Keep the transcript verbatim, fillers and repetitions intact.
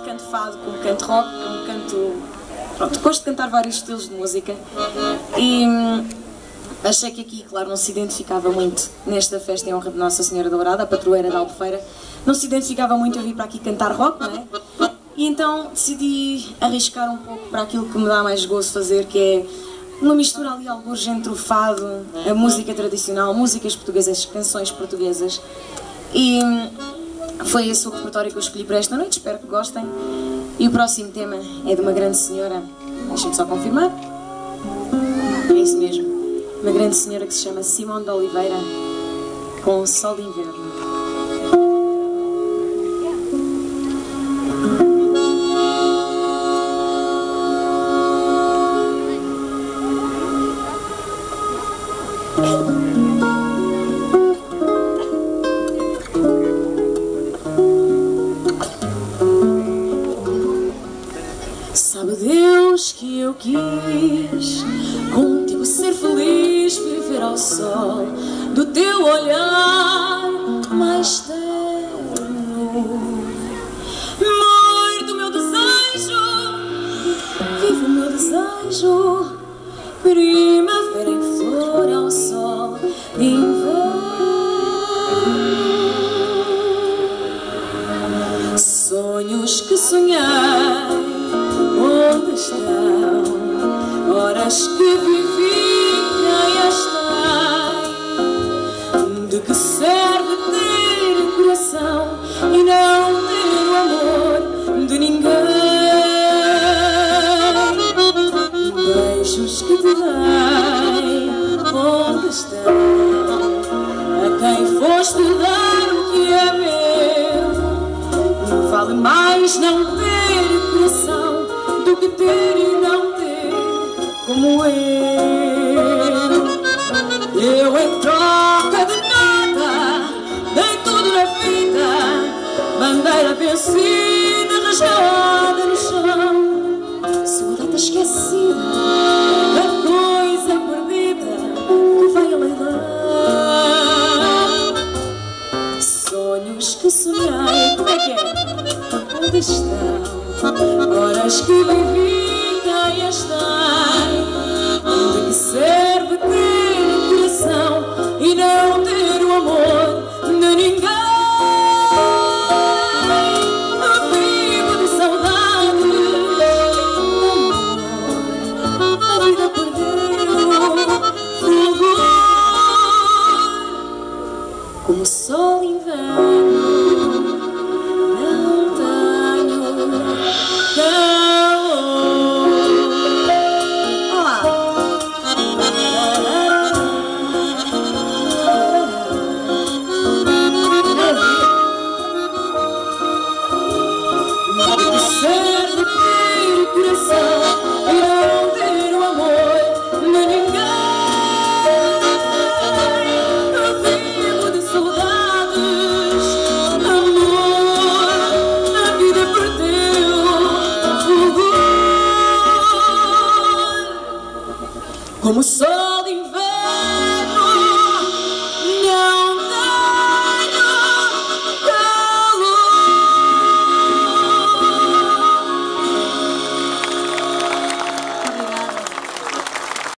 canto fado, como canto rock, como canto... Pronto, gosto de cantar vários estilos de música e hum, achei que aqui, claro, não se identificava muito nesta festa em honra de Nossa Senhora Dourada, a padroeira da Albufeira, não se identificava muito eu vir para aqui cantar rock, não é? E então decidi arriscar um pouco para aquilo que me dá mais gozo fazer, que é uma mistura ali alguns entre o fado, a música tradicional, músicas portuguesas, canções portuguesas. E foi esse o repertório que eu escolhi para esta noite, espero que gostem. E o próximo tema é de uma grande senhora, deixem-me só confirmar. É isso mesmo, uma grande senhora que se chama Simone de Oliveira, com o Sol de Inverno. Sabe Deus que eu quis contigo ser feliz, viver ao sol do teu olhar mais terno. Mãe do meu desejo, vive o meu desejo, primavera em flor ao sol de inverno. Sonhos que sonhei, onde estão? Horas que vivi, quem as tem? De que serve ter coração e não ter o amor de ninguém? Beijos que te dei, onde estão? A quem foste dar o que é meu? Vale mais não ter coração do que ter e não ter como eu. Eu em troca de nada dei tudo na vida, bandeira vencida, rasgada no chão. Saudade esquecida, a coisa perdida que vai a leilão. Sonhos que sonhei, como é que é? Onde estão? Horas que vivi, quem as tem? De que serve ter o coração e não ter o amor